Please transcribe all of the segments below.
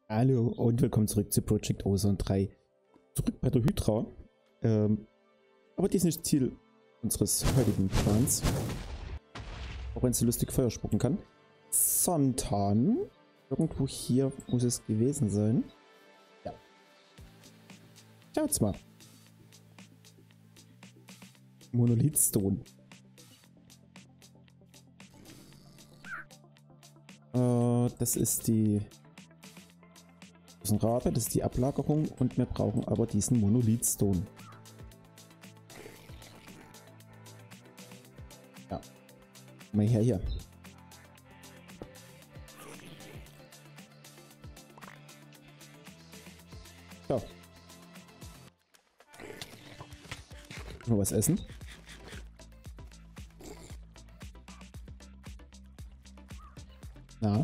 Hallo und willkommen zurück zu Project Ozone 3. Zurück bei der Hydra. Aber dies ist nicht Ziel unseres heutigen Plans. Auch wenn sie lustig Feuer spucken kann. Sondern irgendwo hier muss es gewesen sein. Ja. Schaut's mal. Monolith Stone. Das ist die... Das ist ein Rabe, das ist die Ablagerung und wir brauchen aber diesen Monolith Stone. Ja. Mal her hier. So. Mal was essen. Na.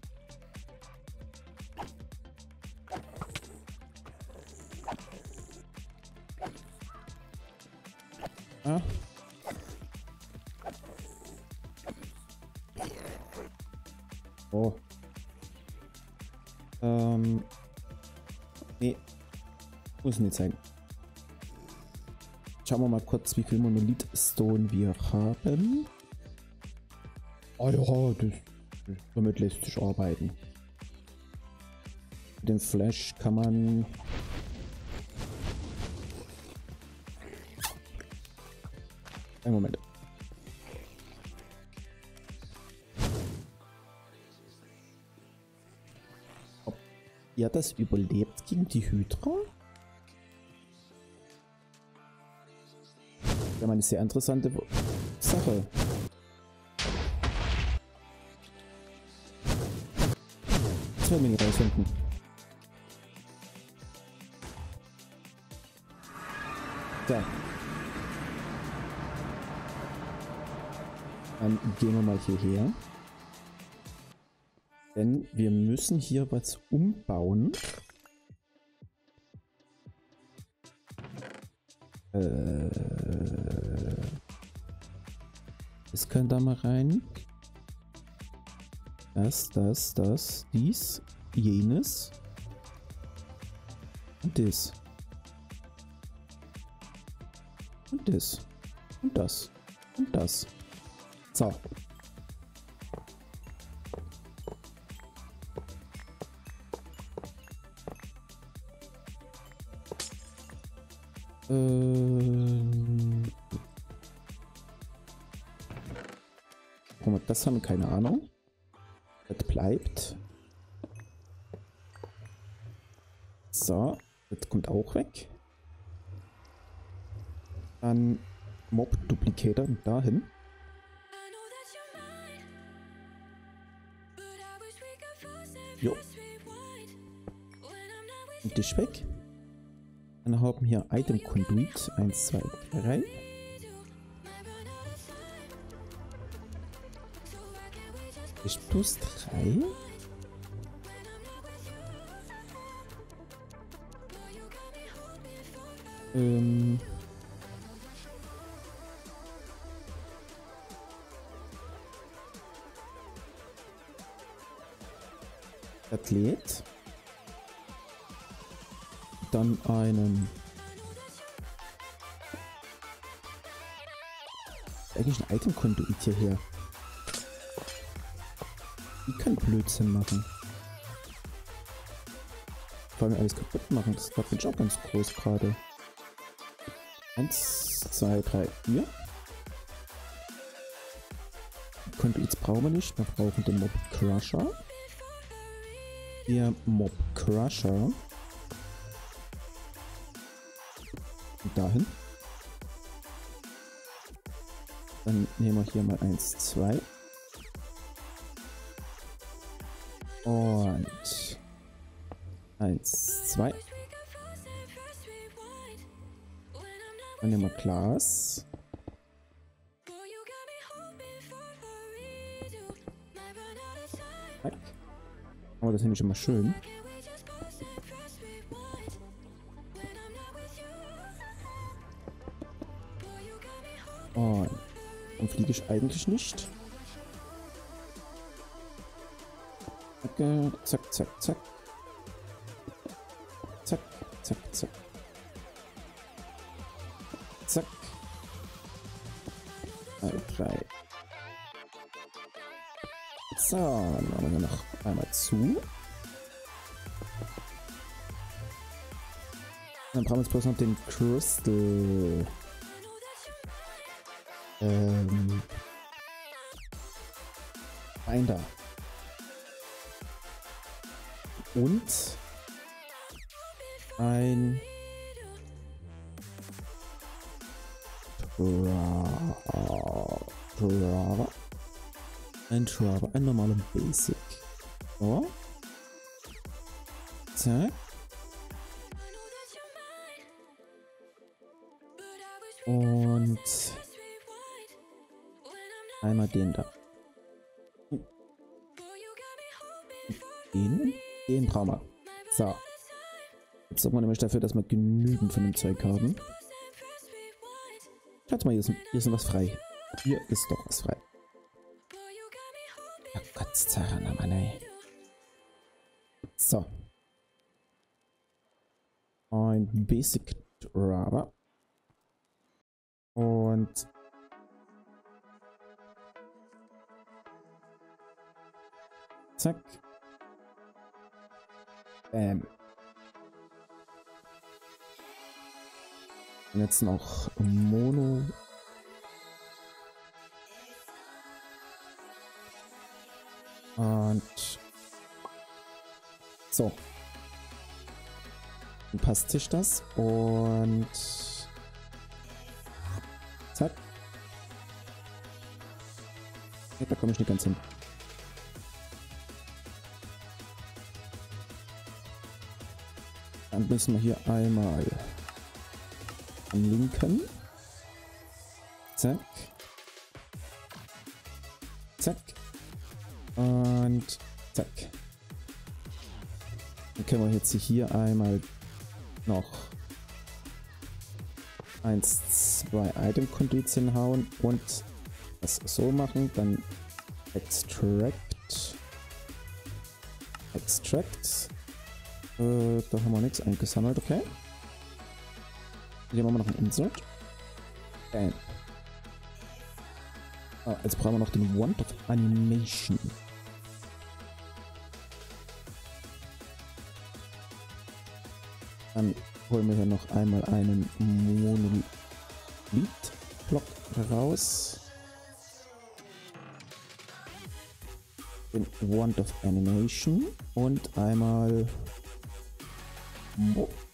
Ah. Oh. Nee. Muss nicht sein. Schauen wir mal kurz, wie viel Monolith Stone wir haben. Oh ja, damit lässt sich arbeiten. Mit dem Flash kann man... Einen Moment. Ob ihr das überlebt gegen die Hydra? Ja, eine sehr interessante Sache. Zwei Mini rausfinden. Da. Dann gehen wir mal hierher. Denn wir müssen hier was umbauen. Das können da mal rein. Das, dies, jenes. Und das. Und das. Und das. Und das. So. Das haben wir keine Ahnung. Das bleibt. So. Das kommt auch weg. Dann Mob-Duplicator und dahin. Jo. Und dich weg. Dann haben wir hier Item Conduit. 1, 2, 3. Ich plus 3. Athlet. Dann einen... Eigentlich ein Item-Konduit hierher. Die kann Blödsinn machen. Vor allem alles kaputt machen. Das bin ich auch ganz groß gerade. 1, 2, 3, 4. Konduits brauchen wir nicht. Wir brauchen den Mob Crusher. Hier Mob Crusher. Und dahin. Dann nehmen wir hier mal 1, 2. Und 1, 2. Dann nehmen wir Glas. Zack. Aber das finde ich immer schön. Und dann fliege ich eigentlich nicht. Zack, zack, zack. Zack, zack, zack. Zack. 3. So, dann machen wir hier noch einmal zu. Dann brauchen wir jetzt bloß noch den Crystal. Binder. Und ein Trava. Ein Trava, ein normaler Basic. So. Zack. Und einmal den da. Den brauchen wir. So. Jetzt sorgen wir nämlich dafür, dass wir genügend von dem Zeug haben. Schaut mal, hier ist noch was frei. Hier ist doch was frei. Oh Gott, Zara, Mann, ey. So. Ein Basic Rubber. Und zack. Bam. Und jetzt noch Mono. Und so. Dann passt sich das. Und zack. Ja, da komme ich nicht ganz hin. Dann müssen wir hier einmal am linken. Zack. Zack. Und zack. Dann können wir jetzt hier einmal noch 1, 2 Item-Conduits hinhauen und das so machen. Dann Extract. Extract. Da haben wir nichts eingesammelt, okay. Hier machen wir noch ein Insert. Bam. Ah, jetzt brauchen wir noch den Wand of Animation. Dann holen wir hier noch einmal einen Monolith-Block raus. Den Wand of Animation und einmal Mop.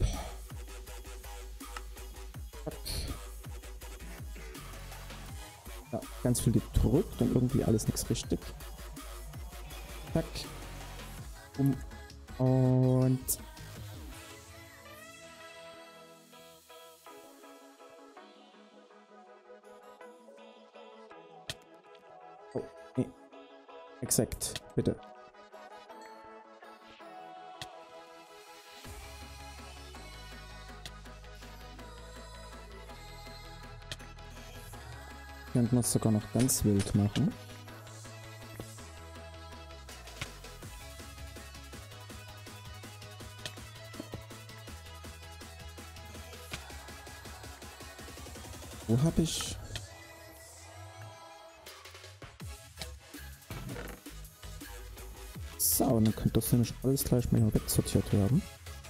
Ja, ganz viel gedrückt und irgendwie alles nichts richtig. Zack. Und oh, nee. Exakt, bitte. Könnten wir es sogar noch ganz wild machen. Wo habe ich... So, und dann könnte das nämlich alles gleich mal wegsortiert werden.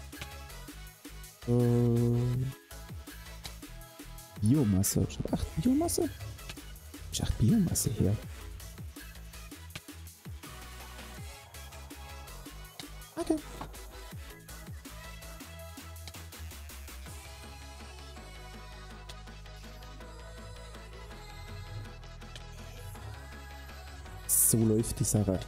Biomasse. Ich habe 8 Biomasse? Ich habe 8 Biomasse her. Okay. So läuft die Sache.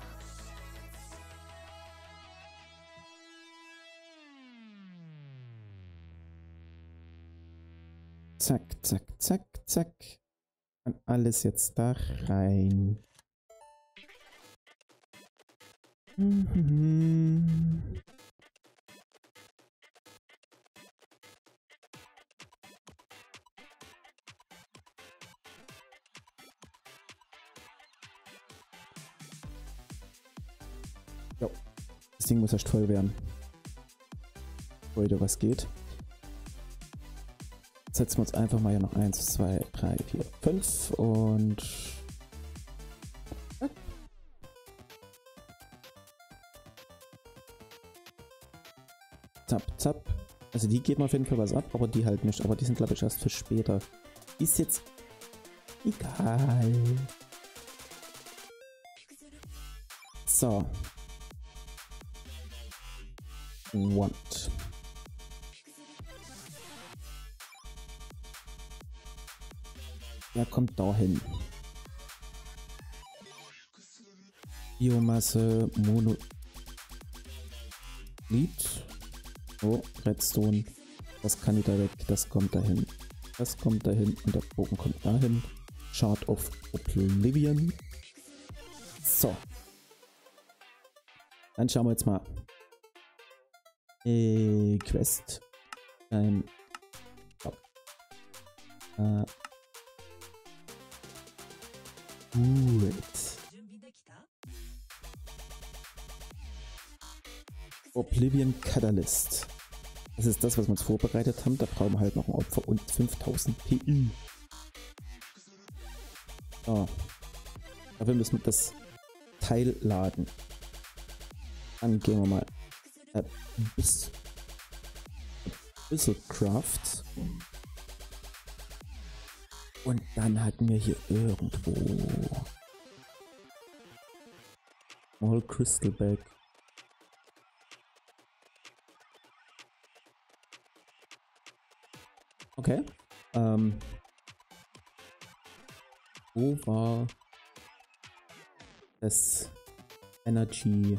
Zack, zack, zack, zack. Und alles jetzt da rein. Jo. Das Ding muss erst voll werden. heute was geht. Setzen wir uns einfach mal hier noch 1, 2, 3, 4, 5 und zapp, zapp. Also die geben auf jeden Fall was ab, aber die halt nicht. Aber die sind, glaube ich, erst für später. Ist jetzt egal. So. Want. Der kommt dahin. Biomasse, Monolith. Oh, Redstone. Das kann wieder weg. Das kommt dahin. Das kommt dahin. Und der Bogen kommt dahin. Shard of Oblivion. So. Dann schauen wir jetzt mal. Quest. Gut. Oblivion Catalyst. Das ist das, was wir uns vorbereitet haben. Da brauchen wir halt noch ein Opfer und 5000 PI. So. Dafür müssen wir das Teil laden. Dann gehen wir mal ein bisschen Craft. Und dann hatten wir hier irgendwo Small Crystal Bag. Okay. Wo war das Energy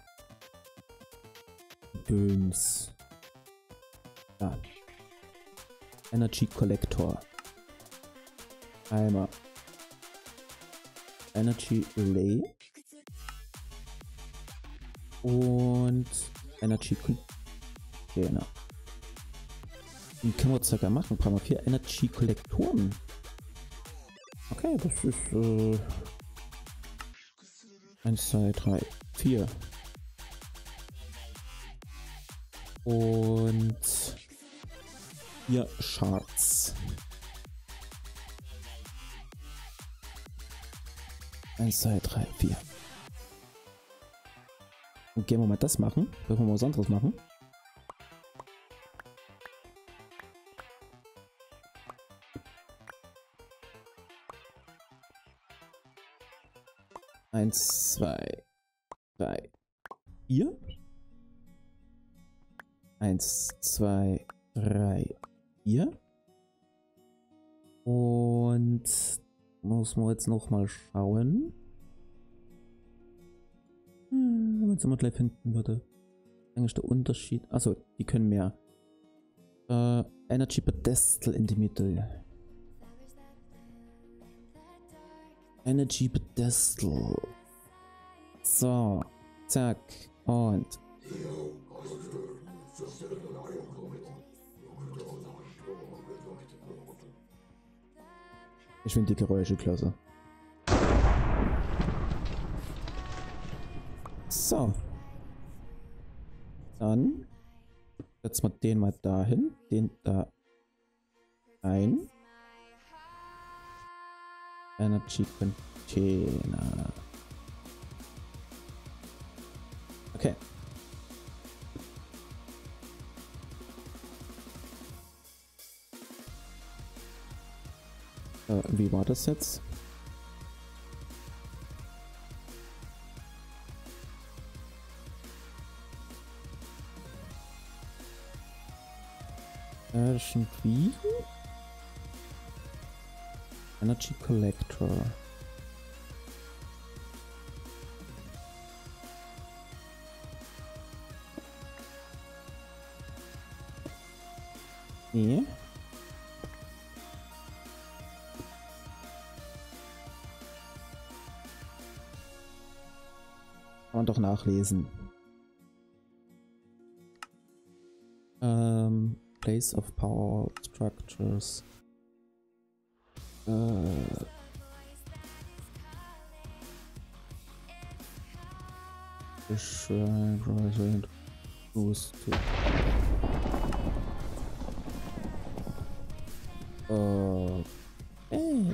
Döns? Ja. Energy Collector. Einmal Energy Relay und Energy Container. Die können wir circa machen. Brauchen wir 4 Energy Kollektoren. Okay, das ist 1, 2, 3, 4. Und 4 Shards. 1, 2, 3, 4. Und gehen wir mal das machen, bevor wir was anderes machen. Eins, 2, 3, 4. 1, 2, 3, 4. Und muss man jetzt noch mal schauen. Wenn man es immer gleich finden würde. Eigentlich der Unterschied. Also die können mehr. Energy Pedestal in die Mitte. Energy Pedestal. So. Zack. Und. Ich finde die Geräusche klasse. So. Dann setzen wir den mal dahin, den da rein. Energy Container. Okay. Wie war das jetzt? Irgendwie Energy Collector. Nee. Kann man doch nachlesen. Place of Power Structures. Boost. Ey.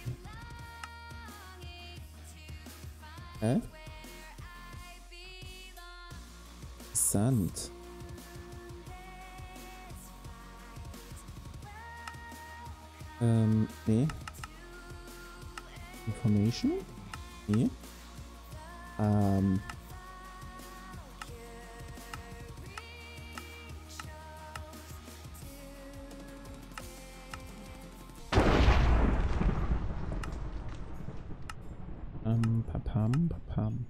Hä? Interessant. Nee. Information? Nee. Papam, papam.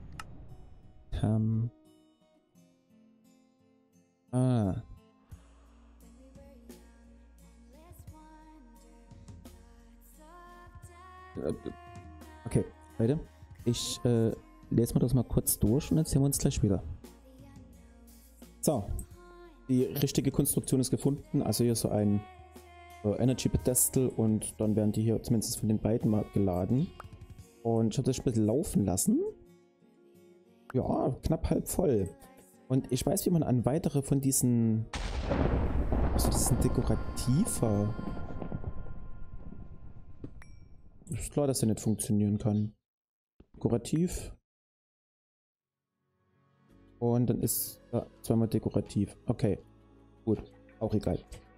Okay, Leute. Ich lese mir das mal kurz durch und dann sehen wir uns gleich wieder. So. Die richtige Konstruktion ist gefunden. Also hier so ein Energy Pedestal und dann werden die hier zumindest von den beiden mal geladen. Und ich habe das ein bisschen laufen lassen. Ja, knapp halb voll. Und ich weiß, wie man an weitere von diesen... Also das ist ein dekorativer... Ist klar, dass der nicht funktionieren kann. Dekorativ. Und dann ist zweimal dekorativ. Okay. Gut. Auch egal.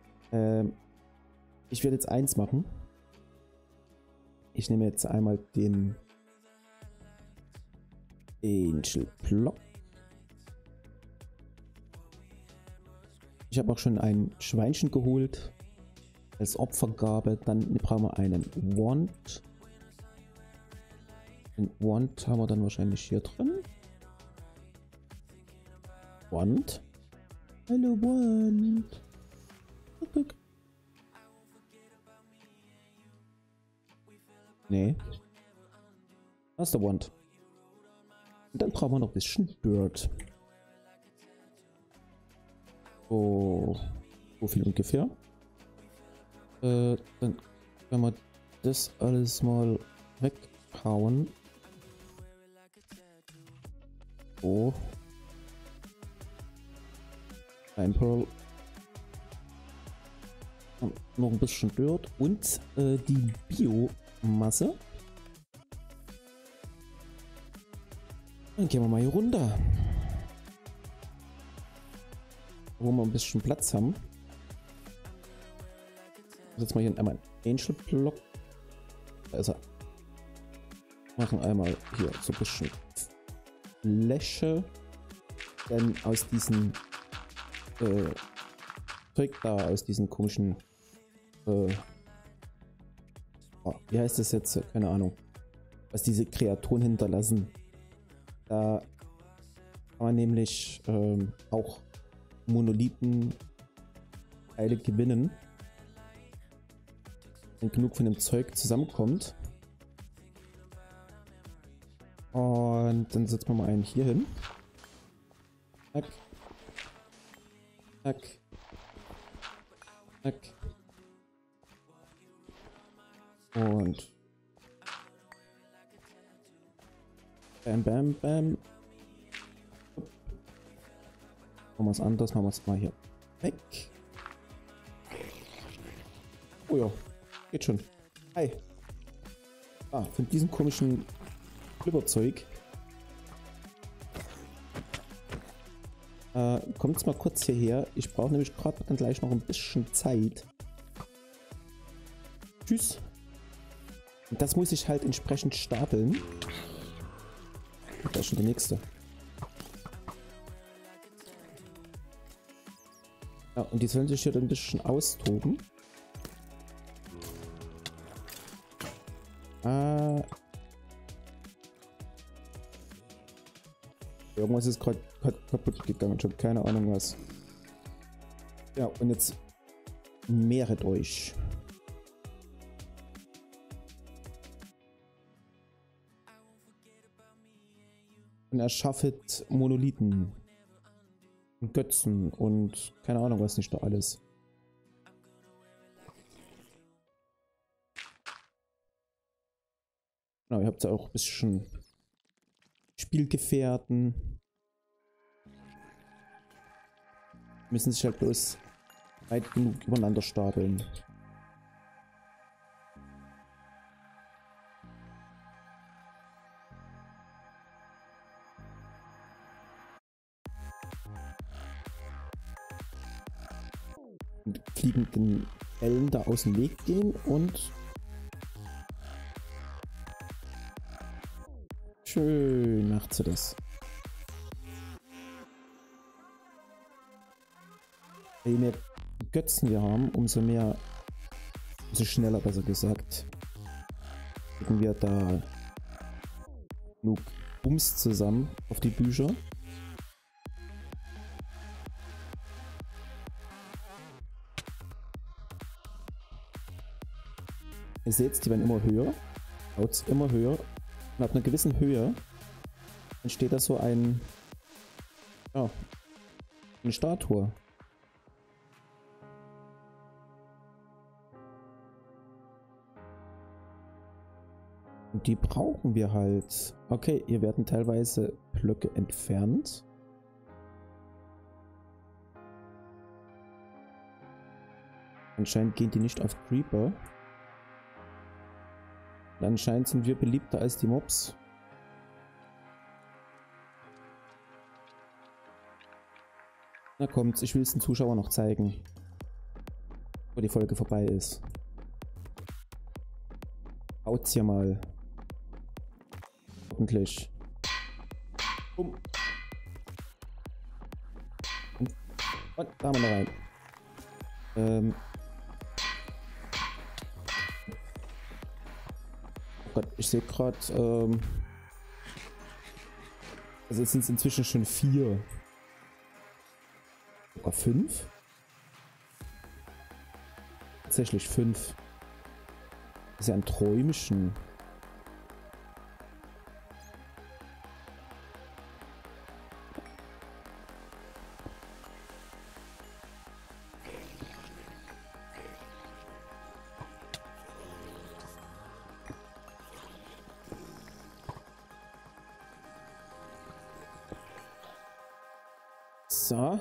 Ich werde jetzt eins machen. Ich nehme jetzt einmal den Angel Block. Ich habe auch schon ein Schweinchen geholt. Als Opfergabe. Dann brauchen wir einen Wand. Den Wand haben wir dann wahrscheinlich hier drin. Wand. Hallo Wand. Guck. Nee. Das ist der Wand. Und dann brauchen wir noch ein bisschen Dirt. So viel ungefähr. Dann können wir das alles mal weghauen. So. Ein Pearl. Und noch ein bisschen Dirt und die Biomasse. Dann gehen wir mal hier runter. Wo wir ein bisschen Platz haben. Jetzt mal hier einmal einen Angel Block. Da ist er. Machen einmal hier so ein bisschen Fläche. Dann aus diesen Zeug da, aus diesen komischen wie heißt das jetzt? Keine Ahnung. Was diese Kreaturen hinterlassen. Da kann man nämlich auch Monolithen Teile gewinnen. Wenn genug von dem Zeug zusammenkommt. Und dann setzen wir mal einen hier hin. Zack. Zack. Zack. Und bam, bam, bam. Machen wir es anders, machen wir es mal hier weg. Oh ja, geht schon. Hi. Von diesem komischen Flipperzeug. Kommt mal kurz hierher. Ich brauche nämlich gerade dann gleich noch ein bisschen Zeit. Tschüss. Und das muss ich halt entsprechend stapeln. Da ist schon der nächste. Ja, und die sollen sich hier dann ein bisschen austoben. Irgendwas ist gerade kaputt gegangen. Ich habe keine Ahnung was. Ja, und jetzt mehret euch. Und erschaffet Monolithen. Und Götzen und keine Ahnung was nicht da alles. Genau, ihr habt ja auch ein bisschen Spielgefährten. Müssen sich halt bloß weit genug übereinander stapeln. mit fliegenden Bällen da aus dem Weg gehen und schön macht sie das. Je mehr Götzen wir haben, umso schneller, besser gesagt, kriegen wir da genug Bums zusammen auf die Bücher. Ihr seht, die werden immer höher, haut's immer höher und ab einer gewissen Höhe entsteht da so eine Statue. Und die brauchen wir halt. Okay, hier werden teilweise Blöcke entfernt. Anscheinend gehen die nicht auf Creeper. Und anscheinend sind wir beliebter als die Mobs. Na kommt's, ich will es den Zuschauern noch zeigen, wo die Folge vorbei ist. Haut's hier mal. Hoffentlich. Bumm. Und da haben wir noch rein. Oh Gott, ich sehe gerade, also jetzt sind es inzwischen schon 4. Sogar 5? Tatsächlich 5. Das ist ja ein Träumchen. So.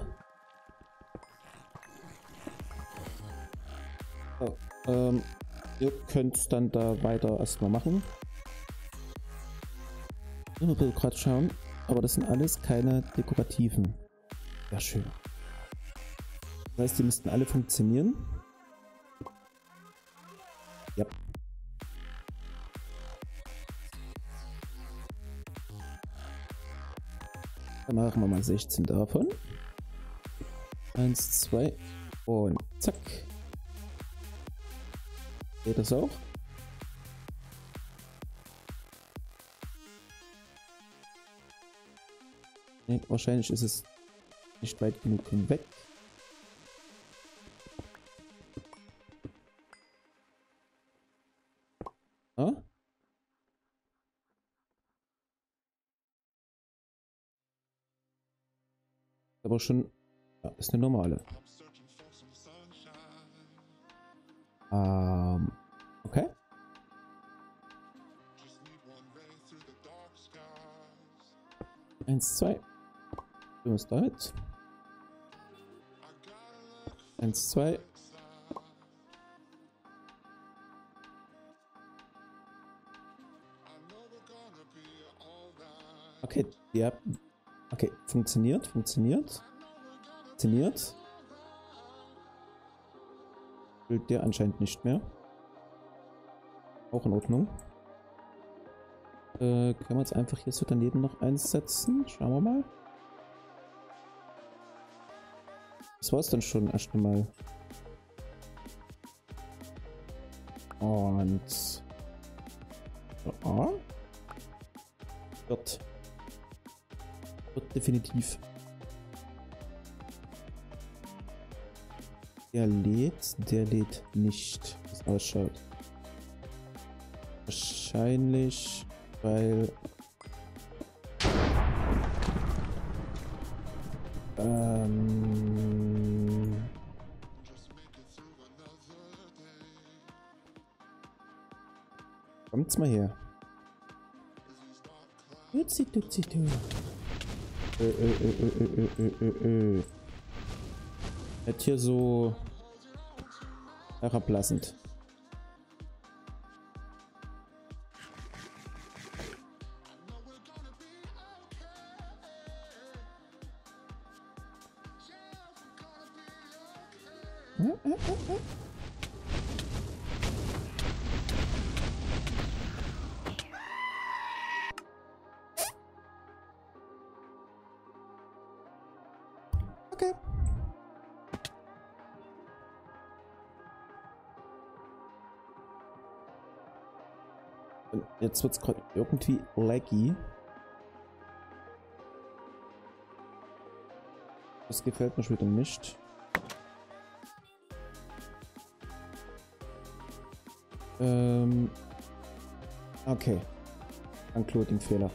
Oh, ihr könnt dann da weiter erstmal machen. Ich will gerade schauen, aber das sind alles keine dekorativen. Ja, schön. Das heißt, die müssten alle funktionieren. Ja. Dann machen wir mal 16 davon. 1, 2 und zack. Geht das auch? Nee, wahrscheinlich ist es nicht weit genug weg. Ah? Aber schon, ja, ist eine normale. Okay. Eins, zwei. Du musst da jetzt. 1, 2. Okay, ja. Okay, funktioniert. Will der anscheinend nicht mehr. Auch in Ordnung. Können wir jetzt einfach hier so daneben noch eins setzen? Schauen wir mal. Das war es dann schon erst einmal. Und ja. Wird definitiv. Der lädt nicht, wie es ausschaut. Wahrscheinlich, weil kommt's mal her. Tutsi. Nicht hier so herablassend. Okay. Und jetzt wird es gerade irgendwie laggy. Das gefällt mir schon wieder nicht. Okay. Uncloading-Fehler.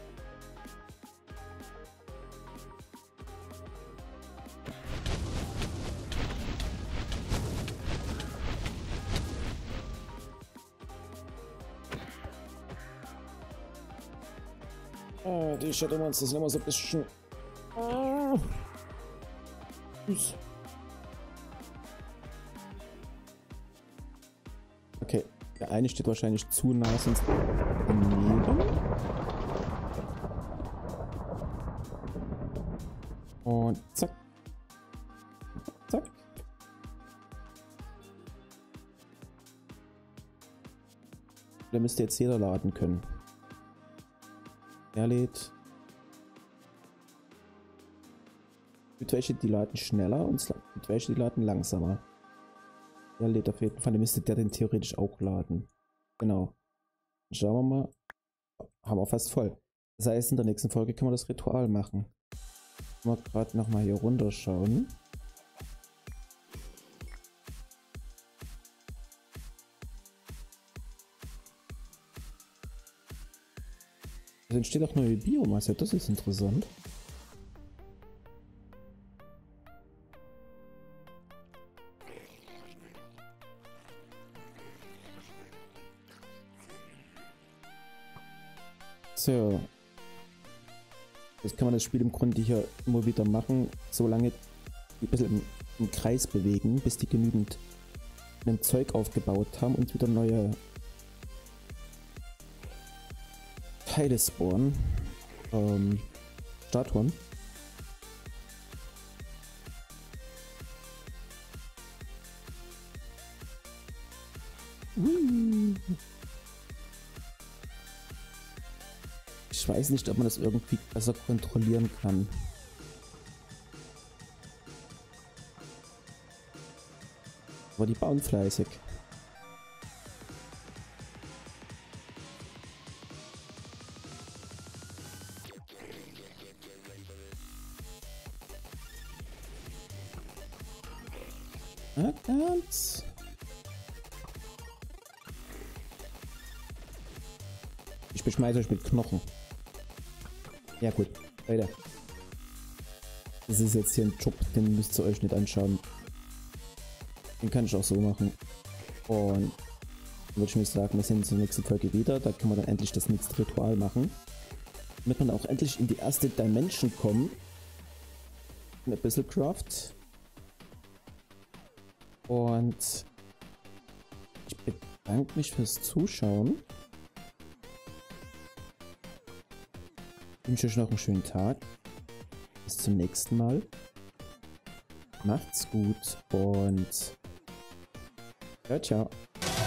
Die Shadow Monsters sind immer so ein bisschen... Süß. Okay, der eine steht wahrscheinlich zu nah, sonst daneben. Und zack. Zack. Da müsste jetzt jeder laden können. Er lädt. Mit welche die laden schneller und mit welche die laden langsamer. Er lädt auf jeden Fall, dann müsste der den theoretisch auch laden. Genau. Schauen wir mal. Haben wir fast voll. Das heißt, in der nächsten Folge können wir das Ritual machen. Mal gerade nochmal hier runterschauen. Es entsteht auch neue Biomasse, das ist interessant. So. Jetzt kann man das Spiel im Grunde hier immer wieder machen, solange die ein bisschen im Kreis bewegen, bis die genügend ein Zeug aufgebaut haben und wieder neue Teile spawnen. Statuen. Ich weiß nicht, ob man das irgendwie besser kontrollieren kann. Aber die bauen fleißig. Ganz. Ich beschmeiße euch mit Knochen. Ja gut, Leute. Das ist jetzt hier ein Job, den müsst ihr euch nicht anschauen. Den kann ich auch so machen. Und dann würde ich mir sagen, wir sehen uns in der nächsten Folge wieder. Da können wir dann endlich das nächste Ritual machen. Damit wir auch endlich in die erste Dimension kommen. Ein bisschen Craft. Und ich bedanke mich fürs Zuschauen. Ich wünsche euch noch einen schönen Tag. Bis zum nächsten Mal. Macht's gut und ciao, ciao.